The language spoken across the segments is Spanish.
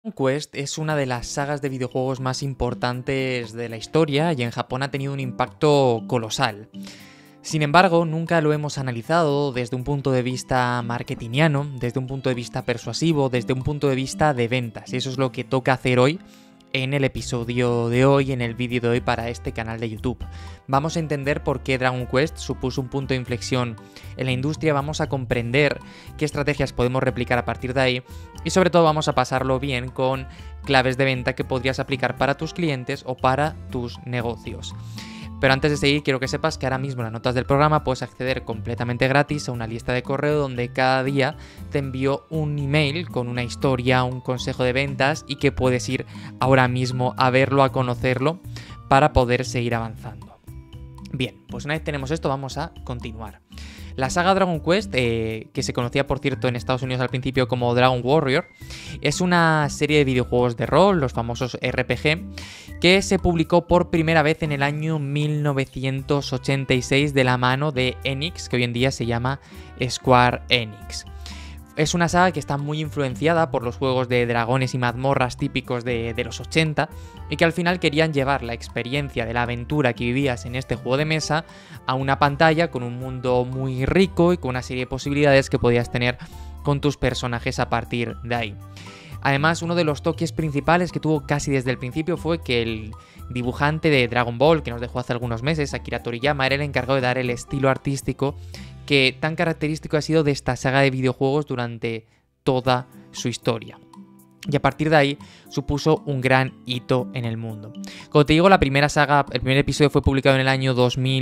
Quest es una de las sagas de videojuegos más importantes de la historia y en Japón ha tenido un impacto colosal. Sin embargo, nunca lo hemos analizado desde un punto de vista marketingiano, desde un punto de vista persuasivo, desde un punto de vista de ventas. Y eso es lo que toca hacer hoy en el episodio de hoy, en el vídeo de hoy para este canal de YouTube. Vamos a entender por qué Dragon Quest supuso un punto de inflexión en la industria, vamos a comprender qué estrategias podemos replicar a partir de ahí y sobre todo vamos a pasarlo bien con claves de venta que podrías aplicar para tus clientes o para tus negocios. Pero antes de seguir, quiero que sepas que ahora mismo en las notas del programa puedes acceder completamente gratis a una lista de correo donde cada día te envío un email con una historia, un consejo de ventas y que puedes ir ahora mismo a verlo, a conocerlo para poder seguir avanzando. Bien, pues una vez tenemos esto, vamos a continuar. La saga Dragon Quest, que se conocía por cierto en Estados Unidos al principio como Dragon Warrior, es una serie de videojuegos de rol, los famosos RPG, que se publicó por primera vez en el año 1986 de la mano de Enix, que hoy en día se llama Square Enix. Es una saga que está muy influenciada por los juegos de dragones y mazmorras típicos de los 80 y que al final querían llevar la experiencia de la aventura que vivías en este juego de mesa a una pantalla con un mundo muy rico y con una serie de posibilidades que podías tener con tus personajes a partir de ahí. Además, uno de los toques principales que tuvo casi desde el principio fue que el dibujante de Dragon Ball, que nos dejó hace algunos meses, Akira Toriyama, era el encargado de dar el estilo artístico que tan característico ha sido de esta saga de videojuegos durante toda su historia. Y a partir de ahí supuso un gran hito en el mundo. Como te digo, la primera saga, el primer episodio fue publicado en el año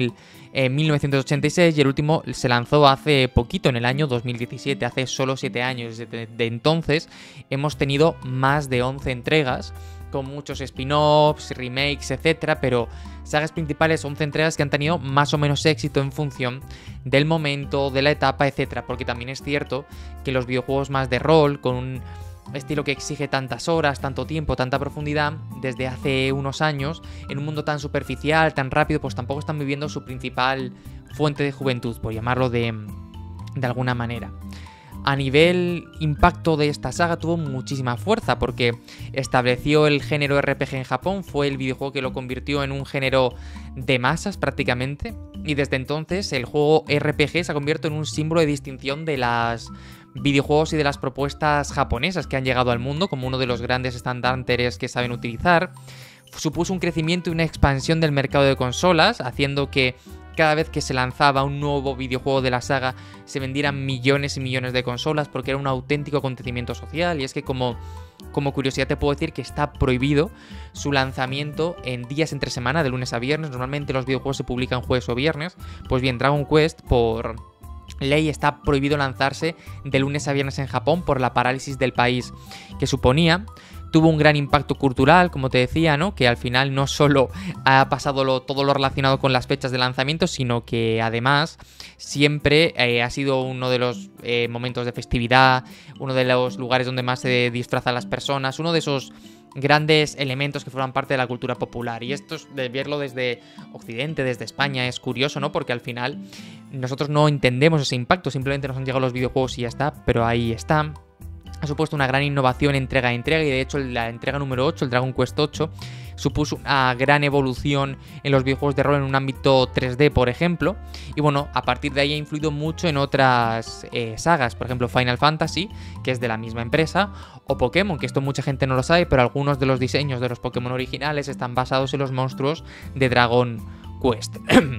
1986 y el último se lanzó hace poquito, en el año 2017, hace solo 7 años. Desde entonces hemos tenido más de 11 entregas, con muchos spin-offs, remakes, etcétera, pero sagas principales, 11 entregas que han tenido más o menos éxito en función del momento, de la etapa, etcétera, porque también es cierto que los videojuegos más de rol, con un estilo que exige tantas horas, tanto tiempo, tanta profundidad, desde hace unos años, en un mundo tan superficial, tan rápido, pues tampoco están viviendo su principal fuente de juventud, por llamarlo de alguna manera. A nivel impacto de esta saga tuvo muchísima fuerza porque estableció el género RPG en Japón, fue el videojuego que lo convirtió en un género de masas prácticamente y desde entonces el juego RPG se ha convertido en un símbolo de distinción de las videojuegos y de las propuestas japonesas que han llegado al mundo como uno de los grandes estandartes que saben utilizar. Supuso un crecimiento y una expansión del mercado de consolas, haciendo que cada vez que se lanzaba un nuevo videojuego de la saga se vendieran millones y millones de consolas porque era un auténtico acontecimiento social. Y es que como curiosidad te puedo decir que está prohibido su lanzamiento en días entre semana, de lunes a viernes. Normalmente los videojuegos se publican jueves o viernes. Pues bien, Dragon Quest por ley está prohibido lanzarse de lunes a viernes en Japón por la parálisis del país que suponía. Tuvo un gran impacto cultural, como te decía, ¿no? Que al final no solo ha pasado todo lo relacionado con las fechas de lanzamiento, sino que además siempre ha sido uno de los momentos de festividad, uno de los lugares donde más se disfrazan las personas, uno de esos grandes elementos que forman parte de la cultura popular. Y esto, de verlo desde Occidente, desde España, es curioso, ¿no? Porque al final nosotros no entendemos ese impacto, simplemente nos han llegado los videojuegos y ya está, pero ahí está. Ha supuesto una gran innovación entrega a entrega y de hecho la entrega número 8, el Dragon Quest 8, supuso una gran evolución en los videojuegos de rol en un ámbito 3D, por ejemplo. Y bueno, a partir de ahí ha influido mucho en otras sagas, por ejemplo Final Fantasy, que es de la misma empresa, o Pokémon, que esto mucha gente no lo sabe, pero algunos de los diseños de los Pokémon originales están basados en los monstruos de Dragon Quest.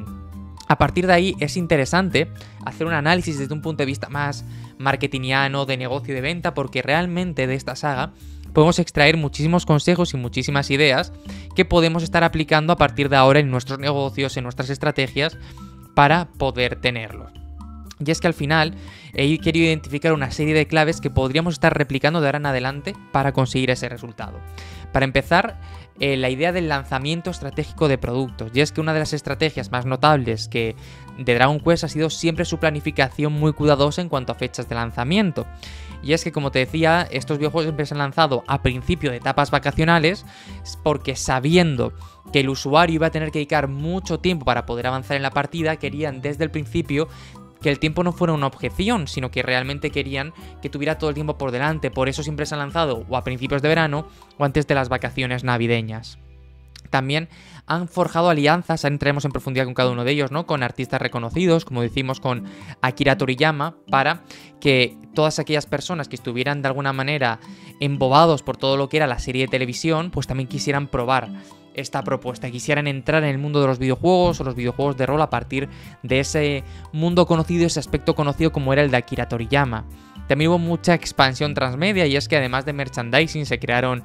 A partir de ahí es interesante hacer un análisis desde un punto de vista más marketingiano, de negocio y de venta, porque realmente de esta saga podemos extraer muchísimos consejos y muchísimas ideas que podemos estar aplicando a partir de ahora en nuestros negocios, en nuestras estrategias, para poder tenerlos. Y es que al final he querido identificar una serie de claves que podríamos estar replicando de ahora en adelante para conseguir ese resultado. Para empezar, la idea del lanzamiento estratégico de productos. Y es que una de las estrategias más notables de Dragon Quest ha sido siempre su planificación muy cuidadosa en cuanto a fechas de lanzamiento. Y es que, como te decía, estos videojuegos siempre se han lanzado a principio de etapas vacacionales porque sabiendo que el usuario iba a tener que dedicar mucho tiempo para poder avanzar en la partida, querían desde el principio que el tiempo no fuera una objeción, sino que realmente querían que tuviera todo el tiempo por delante. Por eso siempre se han lanzado o a principios de verano o antes de las vacaciones navideñas. También han forjado alianzas, entraremos en profundidad con cada uno de ellos, ¿no? Con artistas reconocidos, como decimos con Akira Toriyama, para que todas aquellas personas que estuvieran de alguna manera embobados por todo lo que era la serie de televisión, pues también quisieran probar esta propuesta, quisieran entrar en el mundo de los videojuegos o los videojuegos de rol a partir de ese mundo conocido, ese aspecto conocido como era el de Akira Toriyama. También hubo mucha expansión transmedia, y es que además de merchandising se crearon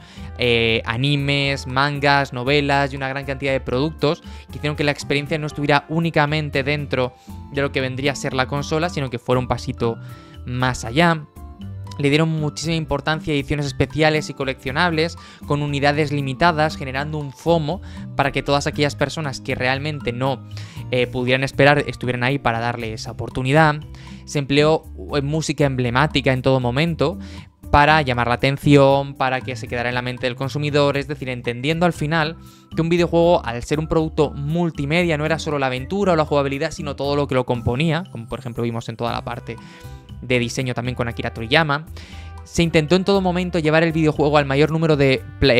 animes, mangas, novelas y una gran cantidad de productos que hicieron que la experiencia no estuviera únicamente dentro de lo que vendría a ser la consola, sino que fuera un pasito más allá. Le dieron muchísima importancia a ediciones especiales y coleccionables con unidades limitadas, generando un FOMO para que todas aquellas personas que realmente no pudieran esperar estuvieran ahí para darle esa oportunidad. Se empleó música emblemática en todo momento para llamar la atención, para que se quedara en la mente del consumidor, es decir, entendiendo al final que un videojuego, al ser un producto multimedia, no era solo la aventura o la jugabilidad, sino todo lo que lo componía, como por ejemplo vimos en toda la parte de diseño también con Akira Toriyama. Se intentó en todo momento llevar el videojuego al mayor número de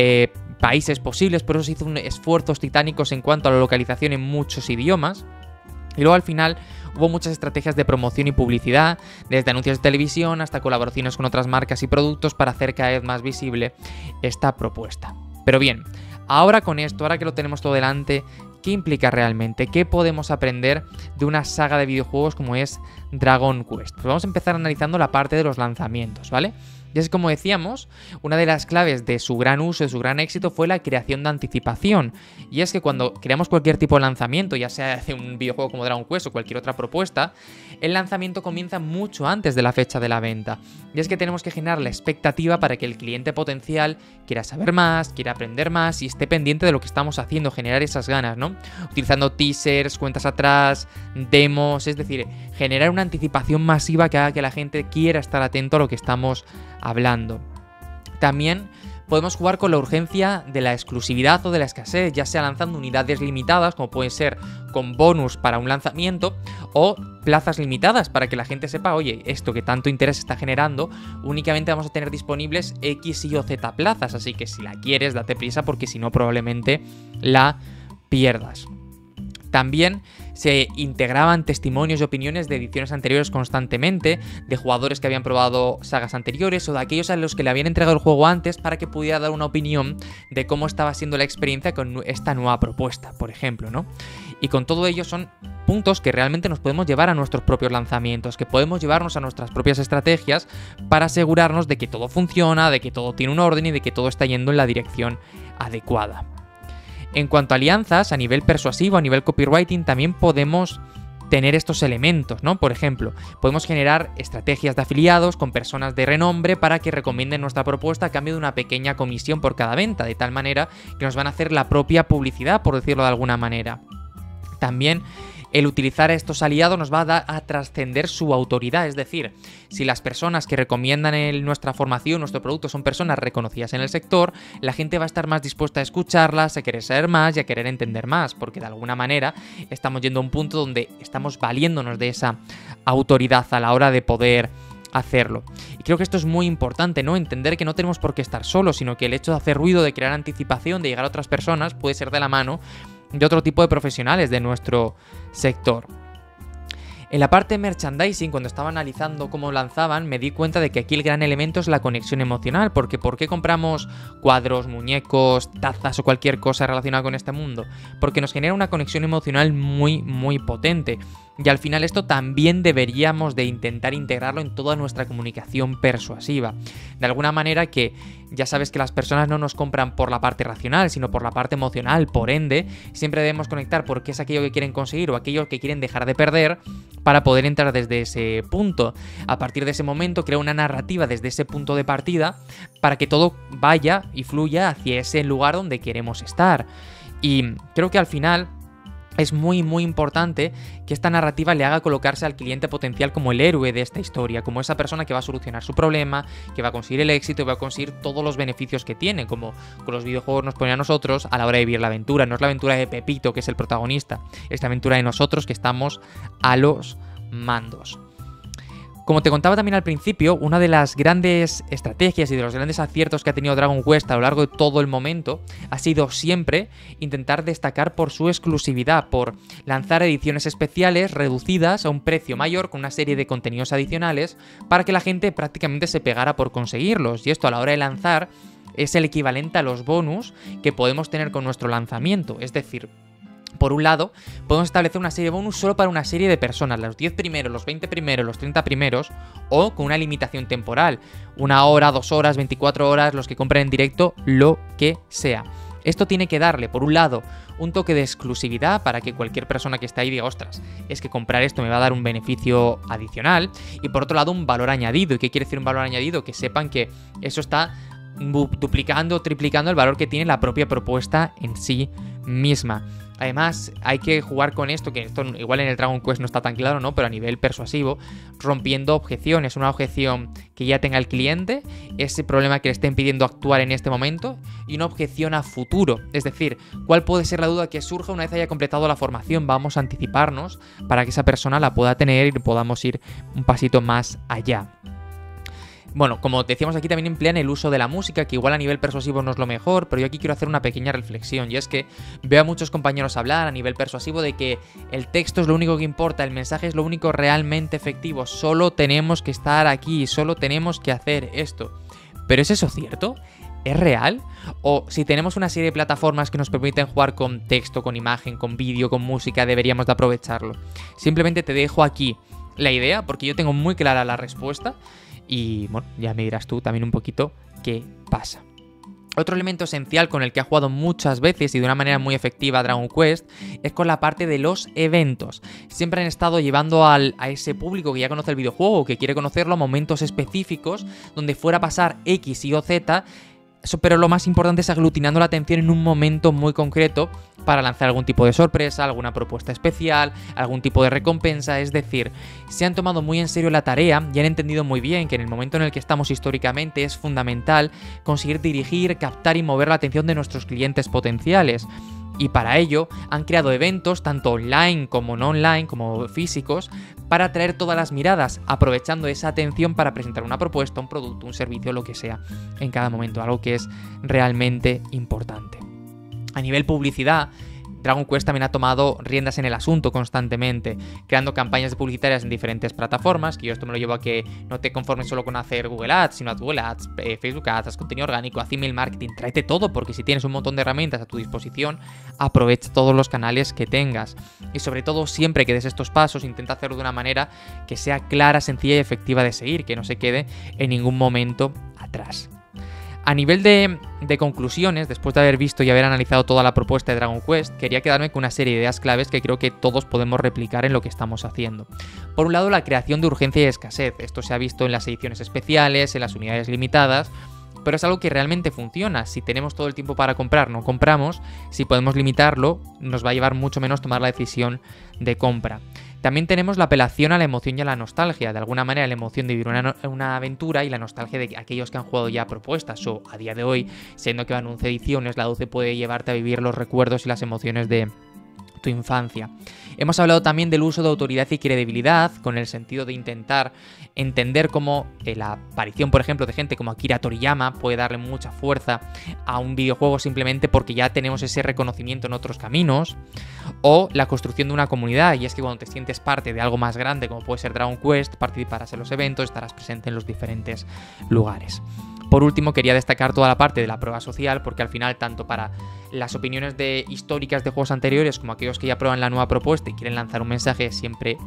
países posibles, por eso se hizo esfuerzos titánicos en cuanto a la localización en muchos idiomas. Y luego al final hubo muchas estrategias de promoción y publicidad, desde anuncios de televisión hasta colaboraciones con otras marcas y productos para hacer cada vez más visible esta propuesta. Pero bien, ahora con esto, ahora que lo tenemos todo delante, ¿qué implica realmente? ¿Qué podemos aprender de una saga de videojuegos como es Dragon Quest? Pues vamos a empezar analizando la parte de los lanzamientos, ¿vale? Y es como decíamos, una de las claves de su gran uso, de su gran éxito, fue la creación de anticipación. Y es que cuando creamos cualquier tipo de lanzamiento, ya sea de un videojuego como Dragon Quest o cualquier otra propuesta, el lanzamiento comienza mucho antes de la fecha de la venta. Y es que tenemos que generar la expectativa para que el cliente potencial quiera saber más, quiera aprender más y esté pendiente de lo que estamos haciendo, generar esas ganas, ¿no? Utilizando teasers, cuentas atrás, demos, es decir, generar una anticipación masiva que haga que la gente quiera estar atento a lo que estamos hablando. También podemos jugar con la urgencia de la exclusividad o de la escasez, ya sea lanzando unidades limitadas, como pueden ser con bonus para un lanzamiento, o plazas limitadas para que la gente sepa, oye, esto que tanto interés está generando, únicamente vamos a tener disponibles X, Y o Z plazas, así que si la quieres, date prisa porque si no probablemente la pierdas. También se integraban testimonios y opiniones de ediciones anteriores constantemente, de jugadores que habían probado sagas anteriores o de aquellos a los que le habían entregado el juego antes para que pudiera dar una opinión de cómo estaba siendo la experiencia con esta nueva propuesta, por ejemplo, ¿no? Y con todo ello son puntos que realmente nos podemos llevar a nuestros propios lanzamientos, que podemos llevarnos a nuestras propias estrategias para asegurarnos de que todo funciona, de que todo tiene un orden y de que todo está yendo en la dirección adecuada. En cuanto a alianzas, a nivel persuasivo, a nivel copywriting, también podemos tener estos elementos, ¿no? Por ejemplo, podemos generar estrategias de afiliados con personas de renombre para que recomienden nuestra propuesta a cambio de una pequeña comisión por cada venta, de tal manera que nos van a hacer la propia publicidad, por decirlo de alguna manera. También el utilizar a estos aliados nos va a dar a trascender su autoridad, es decir, si las personas que recomiendan nuestra formación, nuestro producto, son personas reconocidas en el sector, la gente va a estar más dispuesta a escucharlas, a querer saber más y a querer entender más, porque de alguna manera estamos yendo a un punto donde estamos valiéndonos de esa autoridad a la hora de poder hacerlo. Y creo que esto es muy importante, ¿no? Entender que no tenemos por qué estar solos, sino que el hecho de hacer ruido, de crear anticipación, de llegar a otras personas, puede ser de la mano de otro tipo de profesionales de nuestro sector. En la parte de merchandising, cuando estaba analizando cómo lanzaban, me di cuenta de que aquí el gran elemento es la conexión emocional, porque ¿por qué compramos cuadros, muñecos, tazas o cualquier cosa relacionada con este mundo? Porque nos genera una conexión emocional muy, muy potente. Y al final esto también deberíamos de intentar integrarlo en toda nuestra comunicación persuasiva. De alguna manera que ya sabes que las personas no nos compran por la parte racional, sino por la parte emocional. Por ende, siempre debemos conectar por qué es aquello que quieren conseguir o aquello que quieren dejar de perder para poder entrar desde ese punto. A partir de ese momento, crea una narrativa desde ese punto de partida para que todo vaya y fluya hacia ese lugar donde queremos estar. Y creo que al final es muy muy importante que esta narrativa le haga colocarse al cliente potencial como el héroe de esta historia, como esa persona que va a solucionar su problema, que va a conseguir el éxito y va a conseguir todos los beneficios que tiene, como con los videojuegos nos ponen a nosotros a la hora de vivir la aventura. No es la aventura de Pepito, que es el protagonista, es la aventura de nosotros que estamos a los mandos. Como te contaba también al principio, una de las grandes estrategias y de los grandes aciertos que ha tenido Dragon Quest a lo largo de todo el momento ha sido siempre intentar destacar por su exclusividad, por lanzar ediciones especiales reducidas a un precio mayor con una serie de contenidos adicionales para que la gente prácticamente se pegara por conseguirlos. Y esto a la hora de lanzar es el equivalente a los bonus que podemos tener con nuestro lanzamiento. Es decir, por un lado, podemos establecer una serie de bonus solo para una serie de personas, los 10 primeros, los 20 primeros, los 30 primeros, o con una limitación temporal, 1 hora, 2 horas, 24 horas, los que compren en directo, lo que sea. Esto tiene que darle, por un lado, un toque de exclusividad para que cualquier persona que esté ahí diga, ostras, es que comprar esto me va a dar un beneficio adicional, y por otro lado, un valor añadido. ¿Y qué quiere decir un valor añadido? Que sepan que eso está duplicando o triplicando el valor que tiene la propia propuesta en sí misma. Además, hay que jugar con esto, que esto igual en el Dragon Quest no está tan claro, ¿no? Pero a nivel persuasivo, rompiendo objeciones. Una objeción que ya tenga el cliente, ese problema que le esté impidiendo actuar en este momento, y una objeción a futuro. Es decir, ¿cuál puede ser la duda que surja una vez haya completado la formación? Vamos a anticiparnos para que esa persona la pueda tener y podamos ir un pasito más allá. Bueno, como decíamos aquí, también emplean el uso de la música, que igual a nivel persuasivo no es lo mejor, pero yo aquí quiero hacer una pequeña reflexión, y es que veo a muchos compañeros hablar a nivel persuasivo de que el texto es lo único que importa, el mensaje es lo único realmente efectivo, solo tenemos que estar aquí, solo tenemos que hacer esto. ¿Pero es eso cierto? ¿Es real? O si tenemos una serie de plataformas que nos permiten jugar con texto, con imagen, con vídeo, con música, deberíamos de aprovecharlo. Simplemente te dejo aquí la idea, porque yo tengo muy clara la respuesta. Y bueno, ya me dirás tú también un poquito qué pasa. Otro elemento esencial con el que ha jugado muchas veces y de una manera muy efectiva Dragon Quest es con la parte de los eventos. Siempre han estado llevando a ese público que ya conoce el videojuego, que quiere conocerlo, a momentos específicos donde fuera a pasar X, Y o Z. Pero lo más importante es aglutinando la atención en un momento muy concreto para lanzar algún tipo de sorpresa, alguna propuesta especial, algún tipo de recompensa. Es decir, se han tomado muy en serio la tarea y han entendido muy bien que en el momento en el que estamos históricamente es fundamental conseguir dirigir, captar y mover la atención de nuestros clientes potenciales. Y para ello han creado eventos tanto online como no online, como físicos, para atraer todas las miradas, aprovechando esa atención para presentar una propuesta, un producto, un servicio, lo que sea, en cada momento, algo que es realmente importante. A nivel publicidad, Dragon Quest también ha tomado riendas en el asunto constantemente, creando campañas publicitarias en diferentes plataformas, que yo esto me lo llevo a que no te conformes solo con hacer Google Ads, sino haz Google Ads, Facebook Ads, haz contenido orgánico, haz email marketing, tráete todo, porque si tienes un montón de herramientas a tu disposición, aprovecha todos los canales que tengas. Y sobre todo, siempre que des estos pasos, intenta hacerlo de una manera que sea clara, sencilla y efectiva de seguir, que no se quede en ningún momento atrás. A nivel de conclusiones, después de haber visto y haber analizado toda la propuesta de Dragon Quest, quería quedarme con una serie de ideas claves que creo que todos podemos replicar en lo que estamos haciendo. Por un lado, la creación de urgencia y escasez. Esto se ha visto en las ediciones especiales, en las unidades limitadas, pero es algo que realmente funciona. Si tenemos todo el tiempo para comprar, no compramos. Si podemos limitarlo, nos va a llevar mucho menos tomar la decisión de compra. También tenemos la apelación a la emoción y a la nostalgia. De alguna manera, la emoción de vivir una aventura y la nostalgia de aquellos que han jugado ya propuestas. O a día de hoy, siendo que van 11 ediciones, la 12 puede llevarte a vivir los recuerdos y las emociones de tu infancia. Hemos hablado también del uso de autoridad y credibilidad, con el sentido de intentar entender cómo la aparición, por ejemplo, de gente como Akira Toriyama puede darle mucha fuerza a un videojuego simplemente porque ya tenemos ese reconocimiento en otros caminos, o la construcción de una comunidad, y es que cuando te sientes parte de algo más grande, como puede ser Dragon Quest, participarás en los eventos, estarás presente en los diferentes lugares. Por último, quería destacar toda la parte de la prueba social, porque al final, tanto para las opiniones históricas de juegos anteriores como aquellos que ya prueban la nueva propuesta y quieren lanzar un mensaje, siempre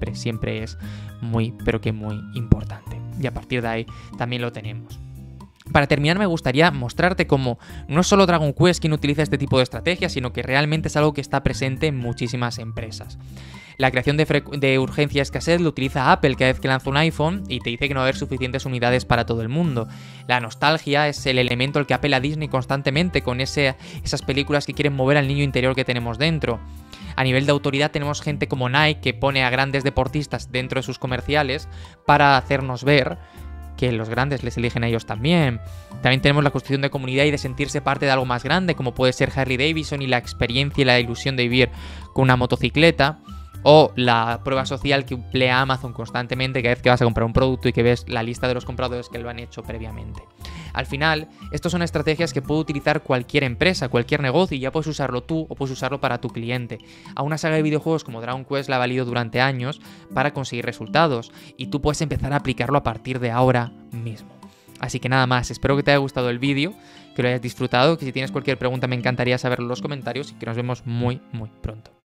es muy, pero que muy importante. Y a partir de ahí también lo tenemos. Para terminar, me gustaría mostrarte cómo no es solo Dragon Quest quien utiliza este tipo de estrategias, sino que realmente es algo que está presente en muchísimas empresas. La creación de urgencia y escasez lo utiliza Apple cada vez que lanza un iPhone y te dice que no va a haber suficientes unidades para todo el mundo. La nostalgia es el elemento al que apela Disney constantemente con esas películas que quieren mover al niño interior que tenemos dentro. A nivel de autoridad tenemos gente como Nike que pone a grandes deportistas dentro de sus comerciales para hacernos ver que los grandes les eligen a ellos también. También tenemos la construcción de comunidad y de sentirse parte de algo más grande, como puede ser Harley Davidson y la experiencia y la ilusión de vivir con una motocicleta. o la prueba social que emplea Amazon constantemente cada vez que vas a comprar un producto y que ves la lista de los compradores que lo han hecho previamente. Al final, estas son estrategias que puede utilizar cualquier empresa, cualquier negocio, y ya puedes usarlo tú o puedes usarlo para tu cliente. A una saga de videojuegos como Dragon Quest la ha valido durante años para conseguir resultados, y tú puedes empezar a aplicarlo a partir de ahora mismo. Así que nada más, espero que te haya gustado el vídeo, que lo hayas disfrutado, que si tienes cualquier pregunta me encantaría saberlo en los comentarios y que nos vemos muy pronto.